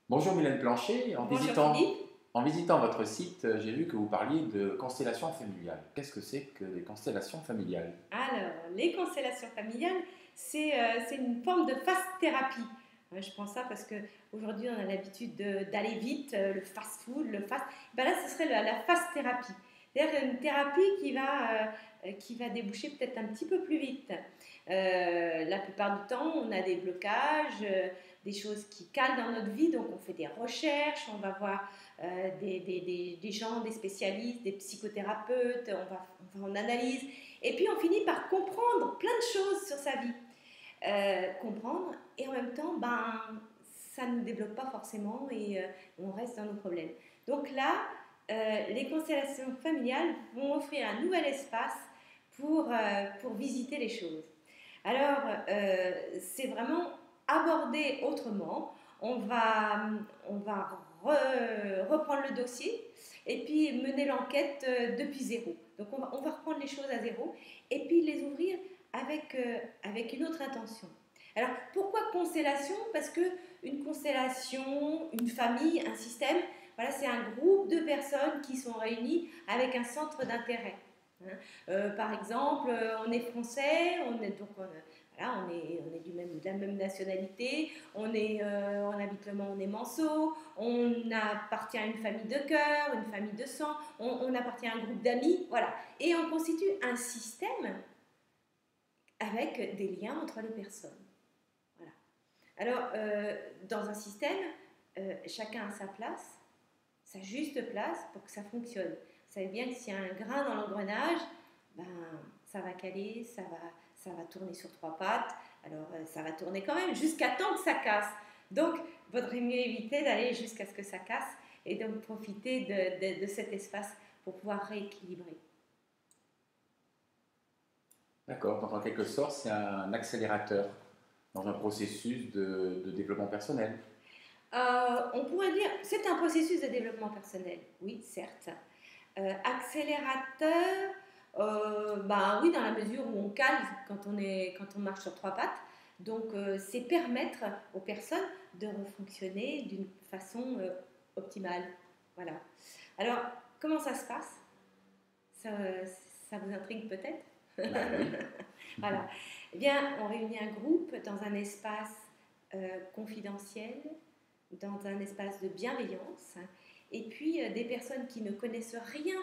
Bonjour Mylène Planchet, Bonjour Philippe. en visitant votre site, j'ai vu que vous parliez de constellations familiales. Qu'est-ce que c'est que les constellations familiales? Alors, les constellations familiales, c'est une forme de fast thérapie. Je prends ça parce qu'aujourd'hui, on a l'habitude d'aller vite, le fast-food, le fast. Ben là, ce serait la fast thérapie. C'est-à-dire une thérapie qui va déboucher peut-être un petit peu plus vite. La plupart du temps, on a des blocages, des choses qui calent dans notre vie, donc on fait des recherches, on va voir des gens, des spécialistes, des psychothérapeutes, on va en analyse, et puis on finit par comprendre plein de choses sur sa vie. Comprendre, et en même temps, ça ne nous développe pas forcément et on reste dans nos problèmes. Donc là, les constellations familiales vont offrir un nouvel espace pour visiter les choses. Alors, c'est vraiment aborder autrement. On va reprendre le dossier et puis mener l'enquête depuis zéro. Donc, on va reprendre les choses à zéro et puis les ouvrir avec une autre intention. Alors, pourquoi constellation? Parce que une constellation, une famille, un système, voilà, c'est un groupe de personnes qui sont réunies avec un centre d'intérêt. Par exemple, on est français, voilà, on est de la même nationalité, on habite le Mans, on est Manceau, on appartient à une famille de cœur, une famille de sang, on appartient à un groupe d'amis, voilà. Et on constitue un système avec des liens entre les personnes. Voilà. Alors, dans un système, chacun a sa place, sa juste place pour que ça fonctionne. Vous savez bien que s'il y a un grain dans l'engrenage, ben, ça va caler, ça va tourner sur trois pattes. Alors, ça va tourner quand même jusqu'à temps que ça casse. Donc, il vaudrait mieux éviter d'aller jusqu'à ce que ça casse et donc profiter de cet espace pour pouvoir rééquilibrer. D'accord, donc en quelque sorte, c'est un accélérateur dans un processus de développement personnel. On pourrait dire, c'est un processus de développement personnel, oui, certes. Accélérateur, ben oui, dans la mesure où on cale quand on marche sur trois pattes. Donc, c'est permettre aux personnes de refonctionner d'une façon optimale. Voilà. Alors, comment ça se passe? ça, ça vous intrigue peut-être? Ben oui. Voilà. Eh bien, on réunit un groupe dans un espace confidentiel, dans un espace de bienveillance, et puis des personnes qui ne connaissent rien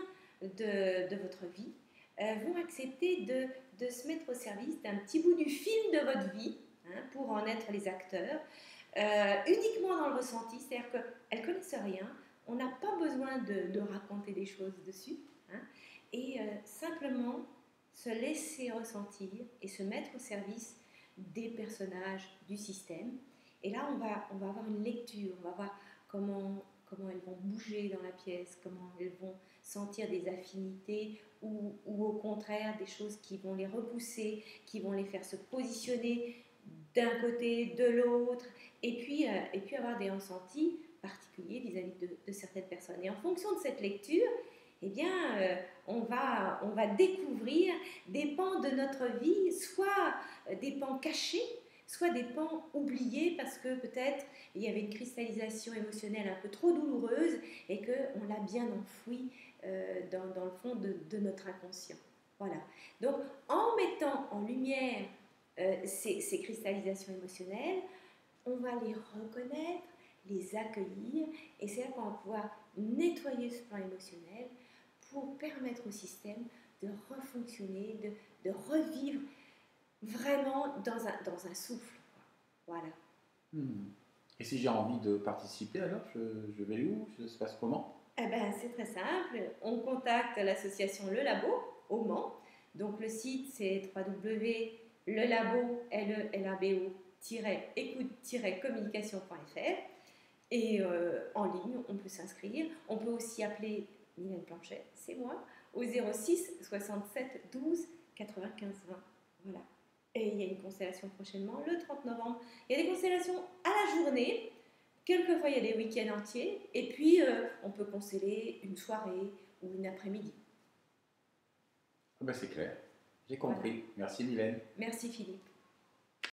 de votre vie vont accepter de se mettre au service d'un petit bout du film de votre vie, pour en être les acteurs, uniquement dans le ressenti, c'est-à-dire qu'elles ne connaissent rien, on n'a pas besoin de raconter des choses dessus, et simplement se laisser ressentir et se mettre au service des personnages du système. Et là, on va avoir une lecture, on va voir comment elles vont bouger dans la pièce, comment elles vont sentir des affinités ou au contraire des choses qui vont les repousser, qui vont les faire se positionner d'un côté, de l'autre, et puis avoir des ressentis particuliers vis-à-vis de certaines personnes. Et en fonction de cette lecture, eh bien, on va découvrir des pans de notre vie, soit des pans cachés, soit des pans oubliés parce que peut-être il y avait une cristallisation émotionnelle un peu trop douloureuse et qu'on l'a bien enfoui dans le fond de notre inconscient. Voilà. Donc, en mettant en lumière ces cristallisations émotionnelles, on va les reconnaître, les accueillir, et c'est là qu'on va pouvoir nettoyer ce plan émotionnel pour permettre au système de refonctionner, de revivre vraiment dans un souffle. Voilà. Hmm. Et si j'ai envie de participer, alors je vais où? Ça se passe comment? Eh ben, c'est très simple. On contacte l'association Le Labo au Mans. Donc le site c'est www.lelabo-écoute-communication.fr et en ligne on peut s'inscrire. On peut aussi appeler Mylène Planchet, c'est moi, au 06 67 12 95 20. Voilà. Et il y a une constellation prochainement, le 30 novembre. Il y a des constellations à la journée. Quelquefois, il y a des week-ends entiers. Et puis, on peut consteller une soirée ou une après-midi. Ah ben, c'est clair, j'ai Voilà. compris. Merci Mylène. Merci Philippe.